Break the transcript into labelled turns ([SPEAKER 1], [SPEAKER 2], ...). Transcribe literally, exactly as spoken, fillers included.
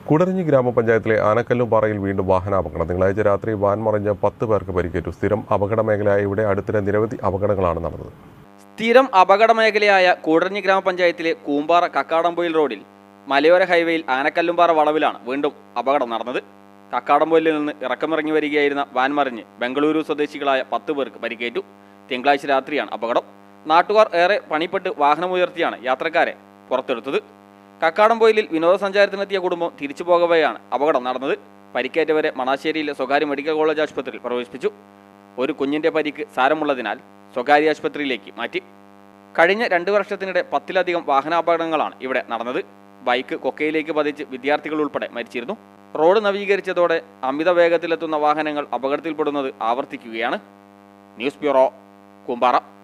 [SPEAKER 1] കൂടരഞ്ഞി ഗ്രാമപഞ്ചായത്തിലെ ആനക്കല്ലുംപാറയിൽ വീണ്ടും വാഹനാപകടം. തിങ്കളാഴ്ച രാത്രി വാൻ മറിഞ്ഞ് പത്ത് പേർക്ക് പരിക്കേറ്റു. സ്ഥിരം അപകട മേഖലയായ ഇവിടെ അടുത്തിടെ നിരവധി അപകടങ്ങളാണ് നടന്നത്.
[SPEAKER 2] സ്ഥിരം അപകട മേഖലയായ കൂടരഞ്ഞി ഗ്രാമപഞ്ചായത്തിലെ കൂമ്പാറ കക്കാടംപൊയിൽ റോഡിൽ മലയോര ഹൈവേയിൽ ആനക്കല്ലുംപാറ വളവിലാണ് വീണ്ടും അപകടം നടന്നത്. കക്കാടംപൊയിലിൽ നിന്ന് ഇറക്കമിറങ്ങി വരികയായിരുന്ന വാൻ മറിഞ്ഞ് ബംഗളൂരു സ്വദേശികളായ പത്ത് പേർക്ക് പരിക്കേറ്റു. തിങ്കളാഴ്ച രാത്രിയാണ് അപകടം. നാട്ടുകാർ ഏറെ പണിപ്പെട്ട് വാഹനമുയർത്തിയാണ് യാത്രക്കാരെ പുറത്തെടുത്തത്. കക്കാടംപൊയിലിൽ വിനോദസഞ്ചാരത്തിനെത്തിയ കുടുംബം തിരിച്ചു പോകവെയാണ് അപകടം നടന്നത്. പരിക്കേറ്റവരെ മണാശ്ശേരിയിലെ സ്വകാര്യ മെഡിക്കൽ കോളേജ് ആശുപത്രിയിൽ പ്രവേശിപ്പിച്ചു. ഒരു കുഞ്ഞിന്റെ പരിക്ക് സാരമുള്ളതിനാൽ സ്വകാര്യ ആശുപത്രിയിലേക്ക് മാറ്റി. കഴിഞ്ഞ രണ്ട് വർഷത്തിനിടെ പത്തിലധികം വാഹനാപകടങ്ങളാണ് ഇവിടെ നടന്നത്. ബൈക്ക് കൊക്കയിലേക്ക് പതിച്ച് വിദ്യാർത്ഥികൾ ഉൾപ്പെടെ മരിച്ചിരുന്നു. റോഡ് നവീകരിച്ചതോടെ അമിത വേഗത്തിലെത്തുന്ന വാഹനങ്ങൾ അപകടത്തിൽപ്പെടുന്നത് ആവർത്തിക്കുകയാണ്. News bureau, Koombara.